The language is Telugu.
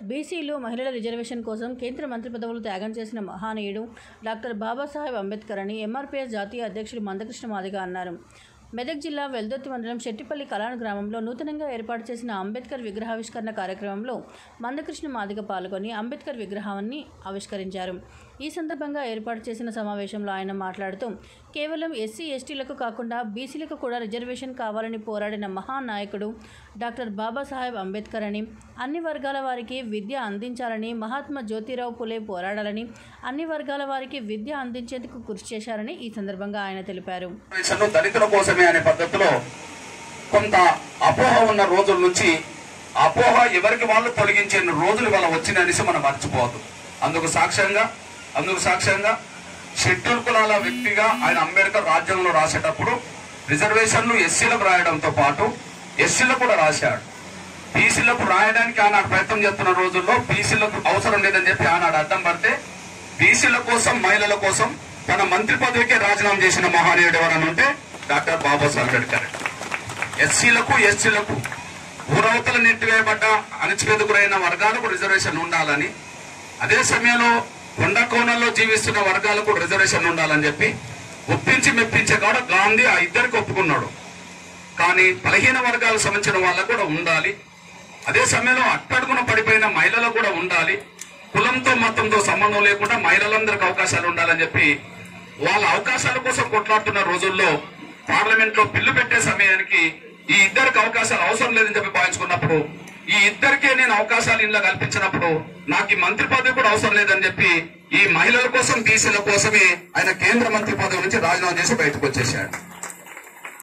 బీసీలు మహిళల రిజర్వేషన్ కోసం కేంద్ర మంత్రి పదవులు త్యాగం చేసిన మహానీయుడు డాక్టర్ బాబాసాహెబ్ అంబేద్కర్ అని ఎంఆర్పీఎస్ జాతీయ అధ్యక్షులు మందకృష్ణ మాదిగ అన్నారు. మెదక్ జిల్లా వెల్దుర్తి మండలం శెట్టిపల్లి కలాన్ గ్రామంలో నూతనంగా ఏర్పాటు చేసిన అంబేద్కర్ విగ్రహావిష్కరణ కార్యక్రమంలో మందకృష్ణ మాదిగ పాల్గొని అంబేద్కర్ విగ్రహాన్ని ఆవిష్కరించారు. ఈ సందర్భంగా ఏర్పాటు చేసిన సమావేశంలో ఆయన మాట్లాడుతూ కేవలం ఎస్సీ ఎస్టీలకు కాకుండా బీసీలకు కూడా రిజర్వేషన్ కావాలని పోరాడిన మహానాయకుడు డాక్టర్ బాబాసాహెబ్ అంబేద్కర్ అని, అన్ని వర్గాల వారికి విద్య అందించాలని మహాత్మా జ్యోతిరావు పులే పోరాడాలని, అన్ని వర్గాల వారికి విద్య అందించేందుకు కృషి చేశారని ఈ సందర్భంగా ఆయన తెలిపారు. దళితుల కోసమే అనే పద్ధతిలో కొంత అపోహ ఉన్న రోజుల నుంచి అపోహ ఎవరికి వాళ్ళు తొలగించే రోజులు వాళ్ళ వచ్చిననేసి మనం మర్చిపోవద్దు. అందుకు సాక్ష్యంగా షెడ్యూల్ కులాల వ్యక్తిగా ఆయన అంబేద్కర్ రాజ్యాంగంలో రాసేటప్పుడు రిజర్వేషన్లు ఎస్సీలకు రాయడంతో పాటు ఎస్సీలకు కూడా రాశాడు. బీసీలకు రాయడానికి ఆనాడు ప్రయత్నం చేస్తున్న రోజుల్లో బీసీలకు అవసరం లేదని చెప్పి ఆనాడు అడ్డం పడితే బీసీల కోసం మహిళల కోసం తన మంత్రి పదవికే రాజీనామా చేసిన మహానీయుడు ఎవరని ఉంటే డాక్టర్ బాబాసాహెబ్ అంబేద్కర్. ఎస్సీలకు ఎస్టీలకు ఊరవతల నెట్టివేయబడ్డ అణచివేతకు గురైన వర్గాలకు రిజర్వేషన్ ఉండాలని, అదే సమయంలో కొండ కోణంలో జీవిస్తున్న వర్గాలకు రిజర్వేషన్ ఉండాలని చెప్పి ఒప్పించి మెప్పించే కాడ గాంధీ ఆ ఇద్దరికి ఒప్పుకున్నాడు. కానీ బలహీన వర్గాలకు సంబంధించిన వాళ్ళకు కూడా ఉండాలి, అదే సమయంలో అట్టడుగున పడిపోయిన మహిళలకు కూడా ఉండాలి, కులంతో మతంతో సంబంధం లేకుండా మహిళలందరికీ అవకాశాలు ఉండాలని చెప్పి వాళ్ళ అవకాశాల కోసం కొట్లాడుతున్న రోజుల్లో పార్లమెంట్ లో బిల్లు పెట్టే సమయానికి ఈ ఇద్దరికి అవకాశాలు అవసరం లేదని చెప్పి భావించుకున్నప్పుడు ఈ ఇద్దరికే నేను అవకాశాలు ఇంట్లో కల్పించినప్పుడు నాకు ఈ మంత్రి పదవి కూడా అవసరం లేదని చెప్పి ఈ మహిళల కోసం బీసీల కోసమే ఆయన కేంద్ర మంత్రి పదవి నుంచి రాజీనామా చేసి బయటకు వచ్చేసాడు.